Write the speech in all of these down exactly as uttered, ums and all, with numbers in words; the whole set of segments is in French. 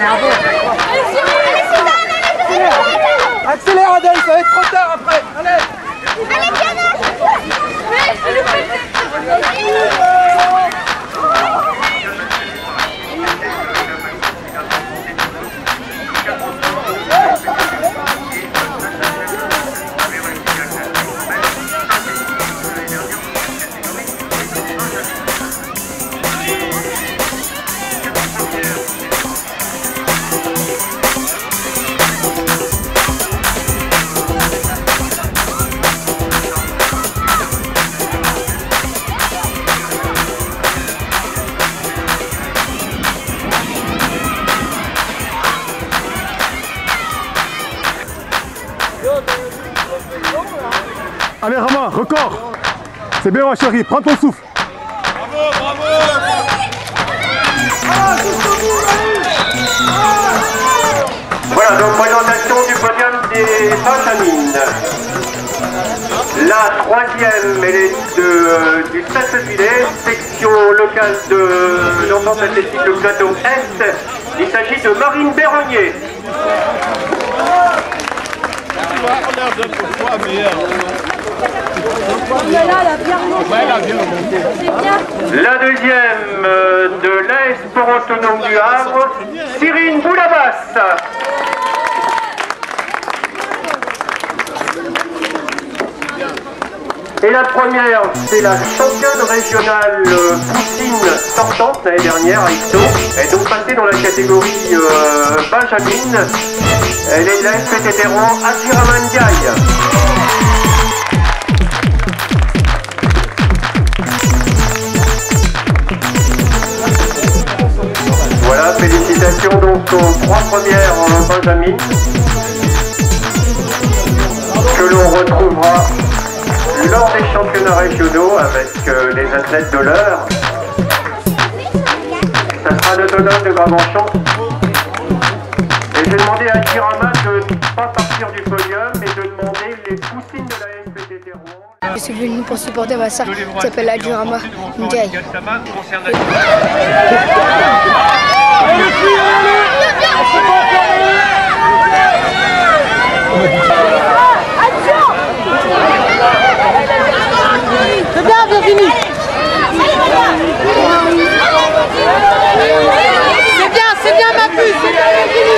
Accélère Adèle, ça va être trop tard après. Allez. Allez, Diana. Allez Rama, record. C'est bien ma chérie, prends ton souffle. Bravo, bravo. Voilà, donc présentation du podium des Benjamines. La troisième, elle est de, du Stade Filet, section locale de l'enfance athlétique, le plateau Est. Il s'agit de Marine Berrenier. La deuxième de l'A S Sport Autonome du Havre, Cyrine Boulabas. Et la première, c'est la championne régionale poussine sortante l'année dernière à Ixo. Elle est donc passée dans la catégorie euh, Benjamine. Elle est de la S P T T Rouen à Tiramandiaï. Voilà, félicitations donc aux trois premières euh, Benjamines que l'on retrouvera lors des championnats régionaux avec euh, les athlètes de l'heure. Ça sera l'autonome de Gravenchon. Et j'ai demandé à Girama de ne pas partir du podium et de demander les poussines de la S P T T Rouen. Je suis venu pour supporter ma sœur qui s'appelle Adjirama Ndiaye. C'est bien, bien fini. C'est bien, c'est bien ma puce. C'est bien, bien fini.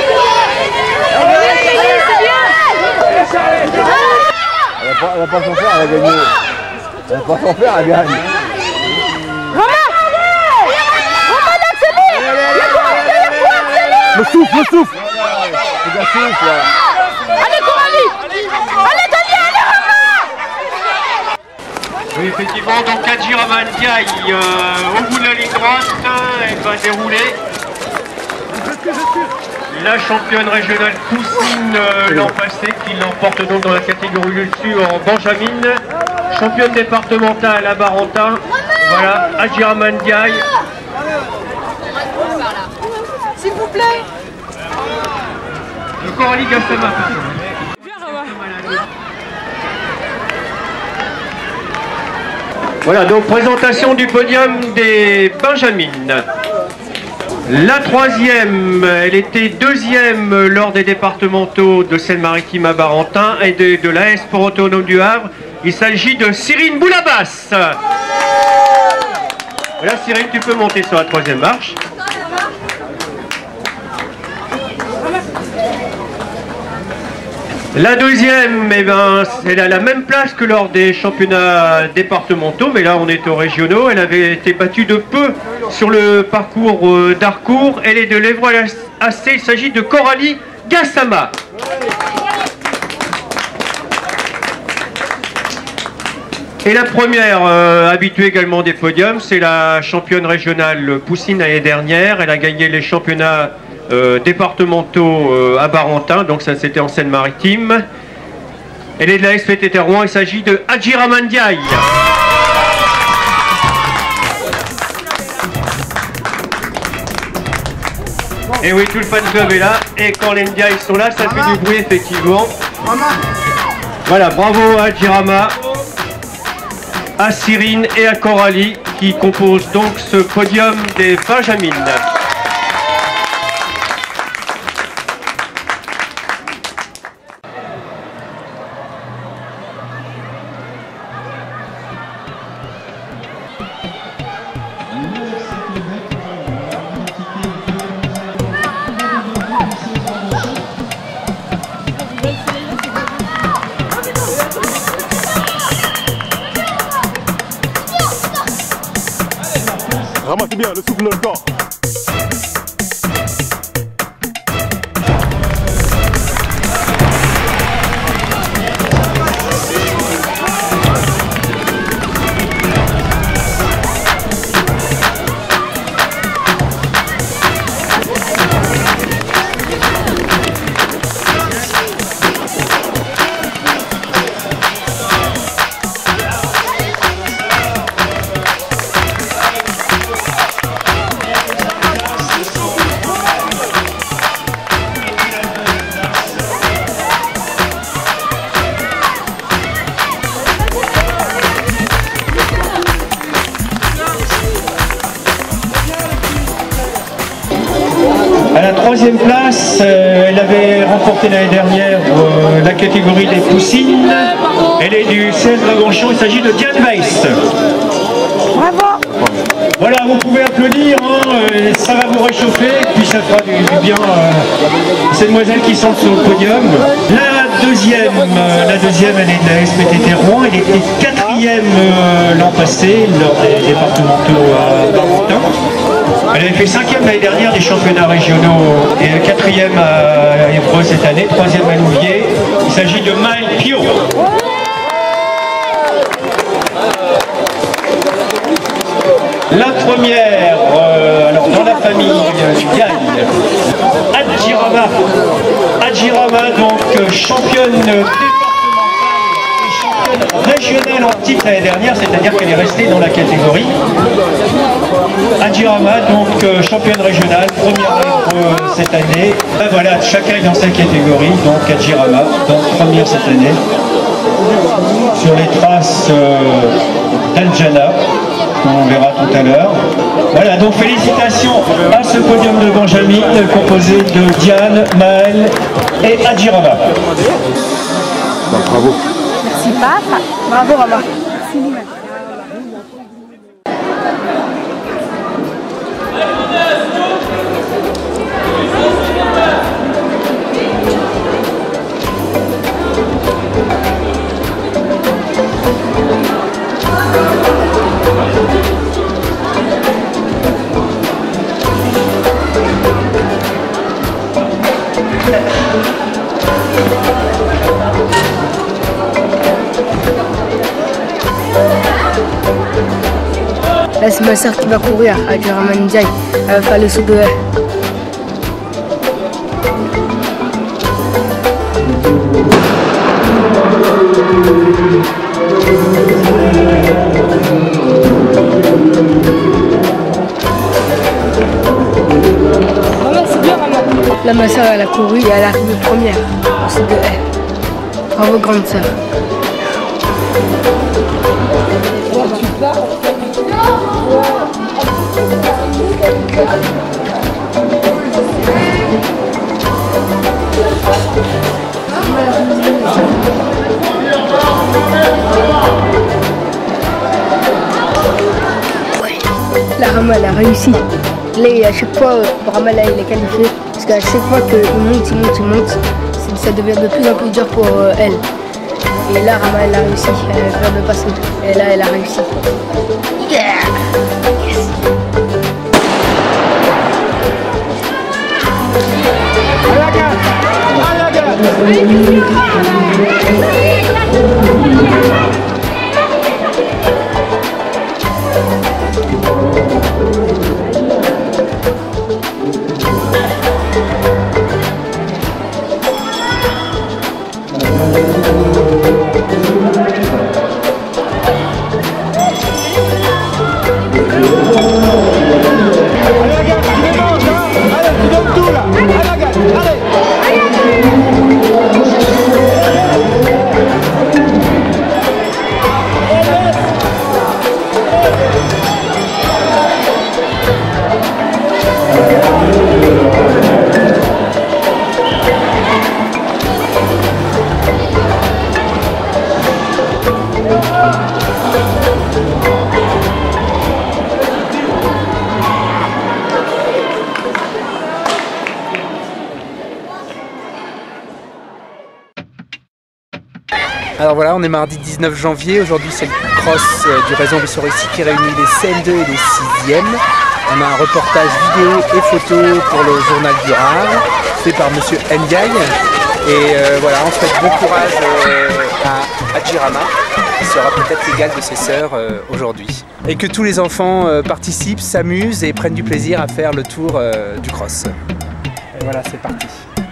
Elle va pas s'en faire, elle a gagné. Elle va pas s'en faire, elle gagne. Le souffle, le souffle. C'est un souffle. Allez, Coralie. Allez, Daniel, allez, Rama. Oui, effectivement, donc Adjirama Ndiaye euh, au bout de la ligne droite, elle va dérouler. La championne régionale poussine euh, l'an passé, qui l'emporte donc dans la catégorie dessus en Benjamine. Championne départementale à Barentin. Voilà, Adjirama Ndiaye. S'il vous plaît. Le Coralie Gassama. Voilà, donc présentation du podium des Benjamines. La troisième, elle était deuxième lors des départementaux de Seine-Maritime à Barentin et de, de l'A S Sport Autonome du Havre. Il s'agit de Cyrine Boulabas. Voilà, Cyrine, tu peux monter sur la troisième marche. La deuxième, eh ben, elle a la même place que lors des championnats départementaux, mais là on est aux régionaux. Elle avait été battue de peu sur le parcours euh, d'Harcourt. Elle est de l'Évreux-A C, il s'agit de Coralie Gassama. Et la première, euh, habituée également des podiums, c'est la championne régionale poussine l'année dernière. Elle a gagné les championnats Euh, départementaux euh, à Barentin, donc ça c'était en Seine-Maritime. Elle est de la S P T T Rouen, il s'agit de Adjirama Ndiaye. Et oui, tout le fan club est là, et quand les Ndiaye sont là, ça fait du bruit effectivement. Voilà, bravo à Adjirama, à Cyrine et à Coralie qui composent donc ce podium des Benjamines. Ramassez bien le souffle dans le corps. À la troisième place, euh, elle avait remporté l'année dernière euh, la catégorie des poussines. Elle est du C S Dragonchon, il s'agit de Diane Weiss. Bravo. Voilà, vous pouvez applaudir, hein, euh, ça va vous réchauffer, puis ça fera du, du bien euh, ces demoiselles qui sont sur le podium. La deuxième, euh, la deuxième elle est de la S P T T Rouen, elle était quatrième euh, l'an passé lors des départementaux à Barentin. Elle avait fait cinquième l'année dernière des championnats régionaux et quatrième à Évreux cette année, troisième à Louviers. Il s'agit de Maël Pio. La première, euh, alors dans la famille, euh, gagne Adjirama. Adjirama, donc euh, championne départementale et championne régionale en titre l'année dernière, c'est-à-dire qu'elle est restée dans la catégorie. Adjirama, donc euh, championne régionale, première euh, cette année. Et voilà, chacun est dans sa catégorie, donc Adjirama, donc première cette année. Sur les traces euh, d'Aljana, on verra tout à l'heure. Voilà, donc félicitations à ce podium de Benjamin, composé de Diane, Maël et Adjirama. Bah, bravo. Merci papa. Bravo Rama. Là c'est ma soeur qui va courir avec le Raman Jai. Elle va faire le saut de haie. Là ma soeur elle a couru et elle est arrivée première au saut de haie. Bravo grande soeur. La Rama elle a réussi. Là à chaque fois Rama là il est qualifié parce qu'à chaque fois qu'il monte, il monte, il monte, ça devient de plus en plus dur pour euh, elle. Et là Rama elle a réussi, elle va faire le passer. Et là elle a réussi. Yeah! Yes! Alors voilà, on est mardi dix-neuf janvier, aujourd'hui c'est le cross euh, du réseau Vaisseau Récit qui réunit les C M deux et les sixièmes. On a un reportage vidéo et photo pour le journal du Rhin, fait par Monsieur Ndiaye. Et euh, voilà, on souhaite bon courage euh, à Adjirama, qui sera peut-être l'égal de ses sœurs euh, aujourd'hui. Et que tous les enfants euh, participent, s'amusent et prennent du plaisir à faire le tour euh, du cross. Et voilà, c'est parti.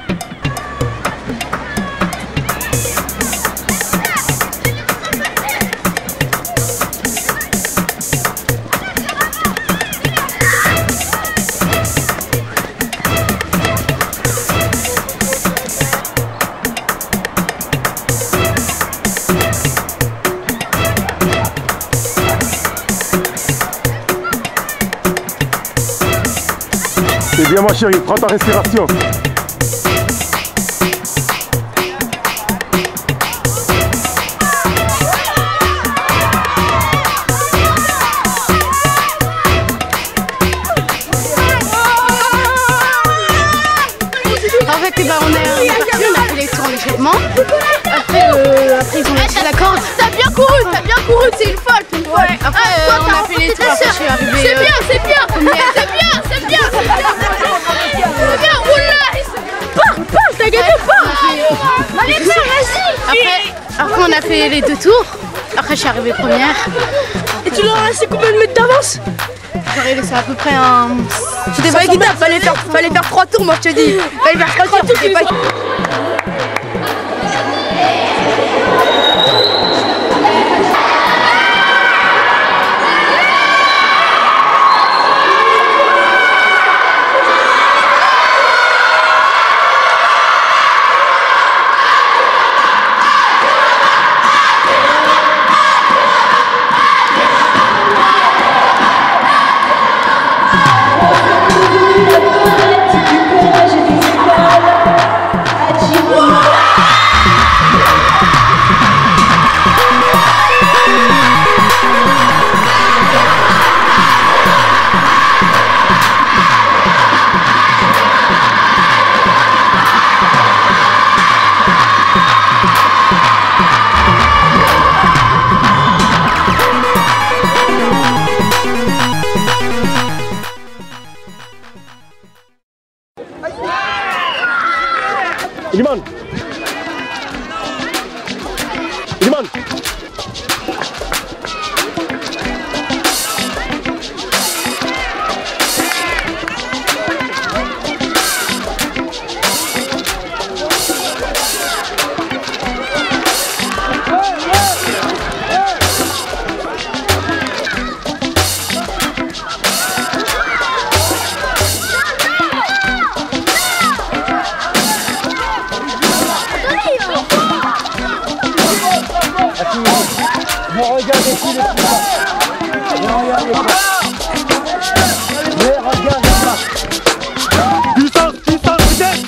C'est bien ma chérie, prends ta respiration. En fait, bah, on, est, on est parti, on a fait les tours en échappement. Après, euh, après ils ont lâché la corde. T'as bien couru, t'as bien couru, c'est une faute, une faute. Ouais. Après, euh, on a fait les tours, après je suis arrivée. C'est euh, bien, c'est bien, c'est bien, c'est bien, c'est bien. C'est bien, oula, pars, pars, t'as gagné, pars. Allez, pars, vas-y. Après, après, on a fait les deux tours. Après, je suis arrivée première. Et tu leur as laissé combien de mètres d'avance? J'aurais laissé à peu près un... C'était pas équitable, fallait faire, fallait faire trois tours, moi je te dis. Fallait faire trois tours, c'était pas... Iliman Iliman Ne regardez plus les petits. Ne regardez pas. Mais regarde là. Puissance, puissance, vitesse.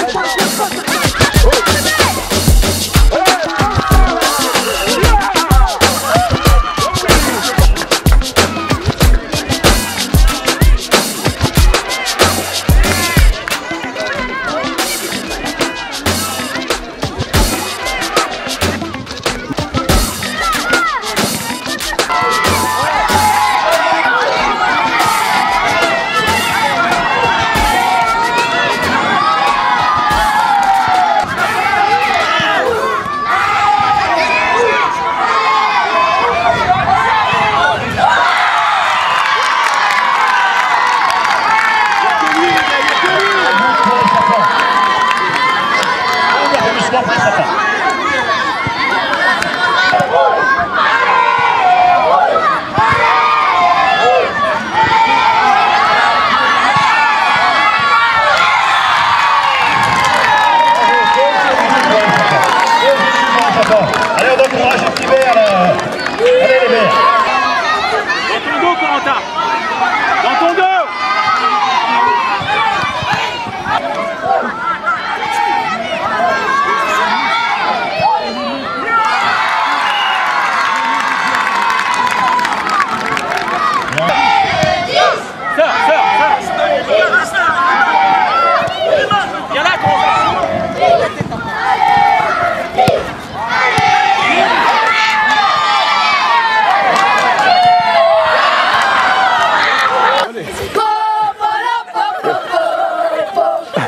Allez, on encourage les petits verts là. Allez les verts. Dans ton dos, Corentin. Dans ton dos.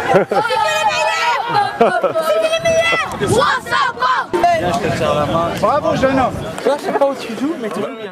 Bravo, jeune homme. Toi, je sais pas où tu joues, mais tu joues bien.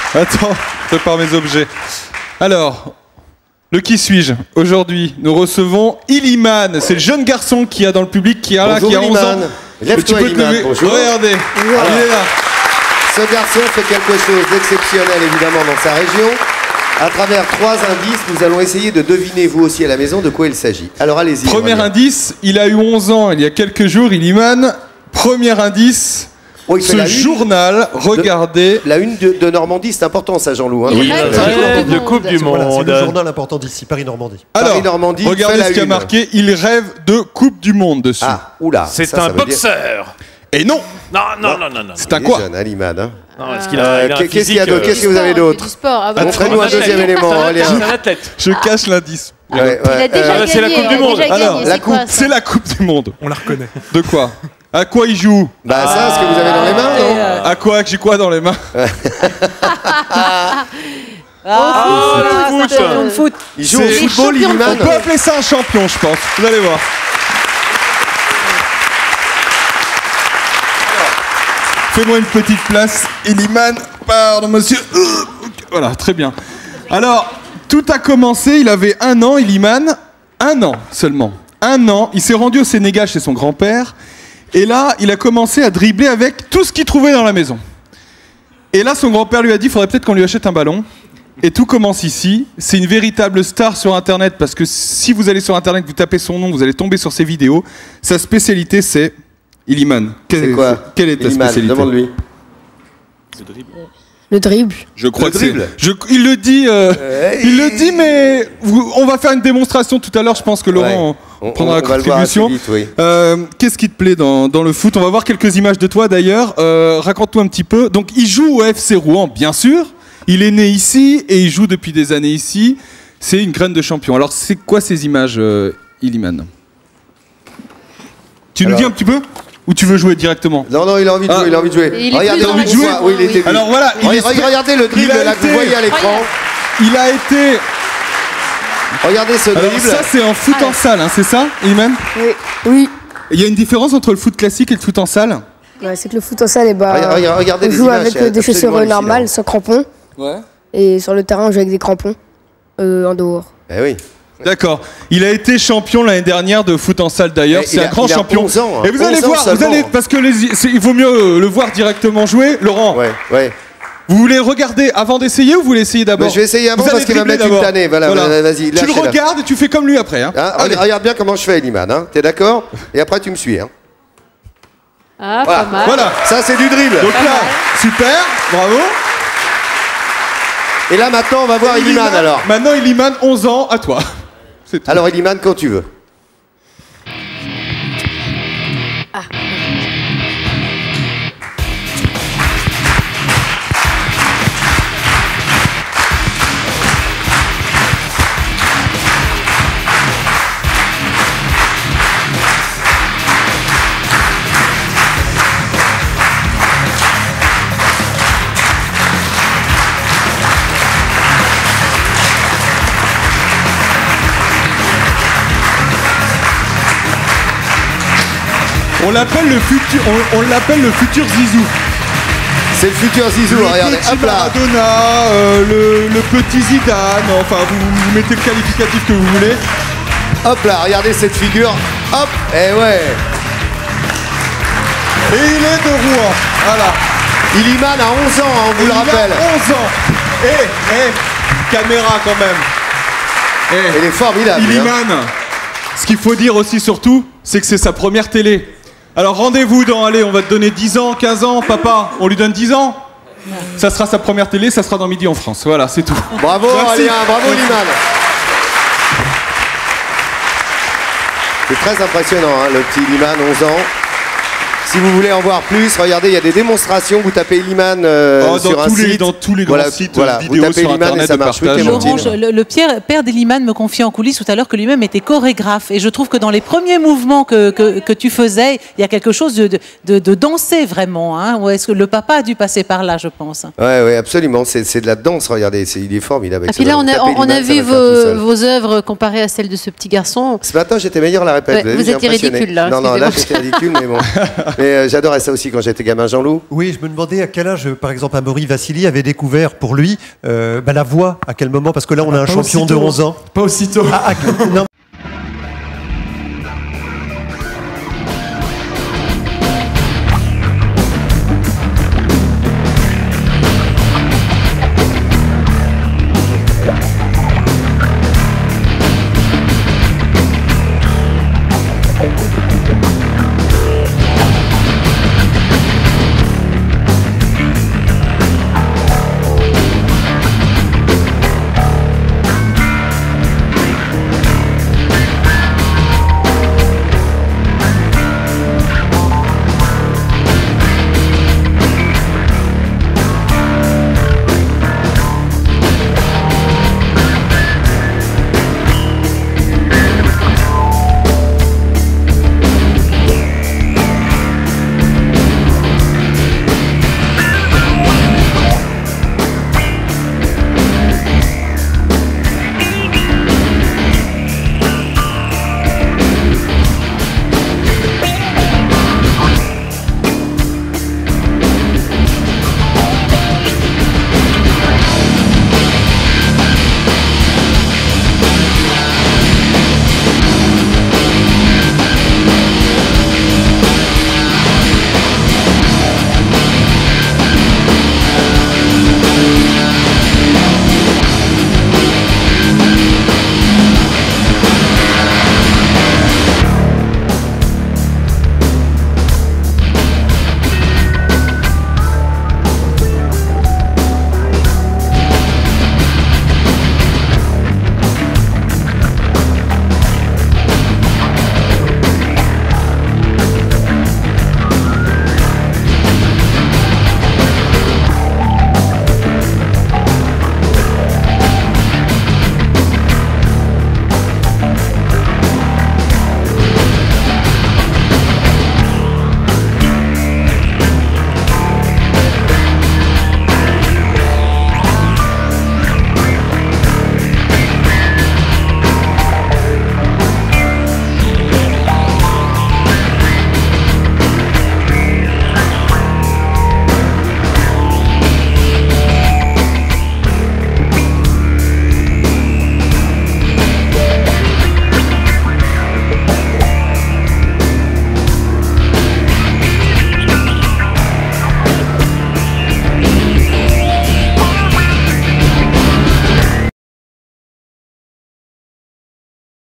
Attends, je prépare mes objets. Alors, le qui suis-je? Aujourd'hui, nous recevons Iliman. C'est le jeune garçon qui a dans le public, qui a, là, qui a onze ans. Lève-toi, Iliman. Bonjour. Regardez, Alors, il est là. Ce garçon fait quelque chose d'exceptionnel, évidemment, dans sa région. À travers trois indices, nous allons essayer de deviner, vous aussi à la maison, de quoi il s'agit. Alors, allez-y. Premier Aurélien. indice, il a eu onze ans il y a quelques jours, Iliman. Premier indice, Oh, il fait ce la une journal, regardez. La une de, de Normandie, c'est important, ça, Jean-Loup. Hein. Oui, Euh, ouais, de Coupe du Voilà, c'est Monde. le journal important d'ici, Paris-Normandie. Alors, Paris-Normandie fait regardez la ce qu'il y a une. marqué, il rêve de Coupe du Monde dessus. Ah, oula. C'est ça, ça un veut dire- boxeur. Et non, Non, non, non, non, non. c'est un Il est quoi? jeune, hein, Iliman, hein. Non, parce qu'il a, Euh, il a un Qu'est-ce qu'il y a physique, d'autre? Qu'est-ce que vous avez d'autre? Du sport. Ah bah, Montrez-nous un athlète. deuxième élément, Aurélien. C'est un athlète. Je cache l'indice. Ouais, ouais, Il a déjà euh, gagné. c'est la Coupe du il a Monde. déjà Alors, gagné, la c'est quoi, coupe, ça C'est la Coupe du Monde. On la reconnaît. De quoi? À quoi il joue? Bah ça, ce que vous avez dans les mains, non? À quoi? J'ai quoi dans les mains? foot. champion de foot. Il joue au C'est- football, champion de Iliman. On peut appeler ça un champion, je pense. Vous allez voir. Fais-moi une petite place, Iliman. Pardon, monsieur. Euh, Voilà, très bien. Alors, tout a commencé, il avait un an, Iliman. Un an seulement. Un an. Il s'est rendu au Sénégal chez son grand-père. Et là, il a commencé à dribbler avec tout ce qu'il trouvait dans la maison. Et là, son grand-père lui a dit, il faudrait peut-être qu'on lui achète un ballon. Et tout commence ici. C'est une véritable star sur Internet, parce que si vous allez sur Internet, vous tapez son nom, vous allez tomber sur ses vidéos. Sa spécialité, c'est Iliman. Quelle, C'est quoi? Quelle est ta Iliman, spécialité? demande-lui. Le dribble. Je crois Le que c'est. dribble. Je- Il le dit. euh, Euh, il le dit, mais vous- on va faire une démonstration tout à l'heure. Je pense que Laurent On, prendra on la va le voir assez contribution. vite, oui. Euh, Qu'est-ce qui te plaît dans, dans le foot? On va voir quelques images de toi d'ailleurs. Euh, Raconte-nous un petit peu. Donc, il joue au F C Rouen, bien sûr. Il est né ici et il joue depuis des années ici. C'est une graine de champion. Alors, c'est quoi ces images, euh, Iliman? Tu nous Alors- dis un petit peu? Ou tu veux jouer directement? Non, non, il a envie de Ah. jouer, il a envie de jouer. Il est Regardez, plus on dans voit- la jouer. oui, il était vu. Alors voilà, il est- Regardez, regardez le dribble il a là que vous été- voyez à l'écran. Il a été. Regardez ce Alors, dribble. ça, c'est en foot en salle, hein, c'est ça, Iliman? Oui. Oui. Il y a une différence entre le foot classique et le foot en salle? Ouais, c'est que le foot en salle, eh bah, Regarde- regarde- regardez on les joue images, avec c'est euh, des absolument chaussures hallucinant. normales, sans crampons. Ouais. Et sur le terrain, on joue avec des crampons euh, en dehors. Eh oui. D'accord. Il a été champion l'année dernière de foot en salle d'ailleurs. Eh, C'est il un a- grand il a champion. onze ans, hein. Et vous allez onze ans voir, vous seulement. allez parce que les, c'est- il vaut mieux euh, le voir directement jouer. Laurent, Ouais, ouais. vous voulez regarder avant d'essayer ou vous voulez essayer d'abord? Mais je vais essayer avant Vous parce allez qu'il va me dribbler mettre une d'abord. tannée. Voilà, voilà, vas-y, Tu le lâchez-la. regardes et tu fais comme lui après. Hein. Hein, Allez. regarde bien comment je fais, Iliman. Hein. T'es d'accord? Et après, tu me suis. Hein. Ah, Voilà. pas mal. Voilà. Ça, c'est du dribble. Donc là, super, bravo. Et là, maintenant, on va voir Iliman alors. Maintenant, Iliman, onze ans, à toi. C'est tout. Alors, Iliman, quand tu veux. On l'appelle le futur, on, on l'appelle le futur Zizou. C'est le futur Zizou, Le regardez. petit Hop là. Maradona, euh, le, le petit Zidane, enfin vous, vous mettez le qualificatif que vous voulez. Hop là, regardez cette figure. Hop. Eh ouais. Et il est de Rouen, voilà. Iliman a onze ans, hein, on vous le Il a rappelle. onze ans. Eh, eh, caméra quand même. Eh, Il est formidable. lui, hein. Iliman, ce qu'il faut dire aussi surtout, c'est que c'est sa première télé. Alors rendez-vous dans, allez, on va te donner dix ans, quinze ans, papa, on lui donne dix ans. Ça sera sa première télé, ça sera dans Midi en France. Voilà, c'est tout. Bravo, Merci. Aurélien, bravo, Iliman. C'est très impressionnant, hein, le petit Iliman, onze ans. Si vous voulez en voir plus, regardez, il y a des démonstrations. Vous tapez Iliman euh, Oh, dans sur un tous les- site. dans tous les grands voilà, sites, voilà, vidéos vous tapez sur Iliman et Internet ça de marche. Oui, partage. Clémentine. Laurent, je- le, le Pierre, père d'Iliman me confiait en coulisses tout à l'heure que lui-même était chorégraphe. Et je trouve que dans les premiers mouvements que, que, que tu faisais, il y a quelque chose de, de, de, de dansé vraiment. Hein, ou est-ce que le papa a dû passer par là, je pense. Ouais, ouais, absolument. C'est c'est de la danse, regardez. c'est- Il est formidable. avec Et puis ça. là, on a, Tapez on, on Iliman, a ça vu va faire tout seul. vos, vos œuvres comparées à celles de ce petit garçon. Ce matin, j'étais meilleur à la répète. Ouais, avez vous vu, j'ai étiez impressionné. ridicule, là, Non, non, là, excusez-moi. j'étais ridicule, mais bon. Mais euh, j'adorais ça aussi quand j'étais gamin, Jean-Loup. Oui, je me demandais à quel âge, par exemple, Amaury Vassili avait découvert pour lui euh, bah, la voix, à quel moment, parce que là on a un champion de onze ans. Pas aussitôt. Ah, à- non,